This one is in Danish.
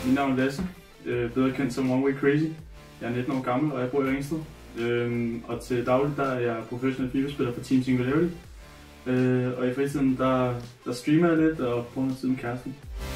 Mit navn er Lasse, bedre kendt som OneWayCrazyy. Jeg er 19 år gammel, og jeg bor i Ringsted. Og til daglig der er jeg professionel FIFA-spiller for Team Singularity. Og i fritiden der streamer jeg lidt og bruger noget tid med kæresten.